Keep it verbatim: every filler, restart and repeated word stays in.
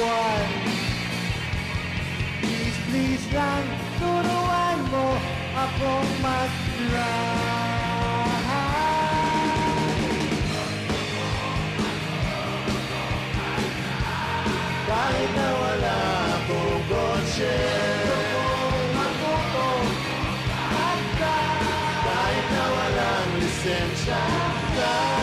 buwan. Please, please lang, turuan mo akong mag-drive. Kahit na wala akong kotse, kahit na walang lisensya,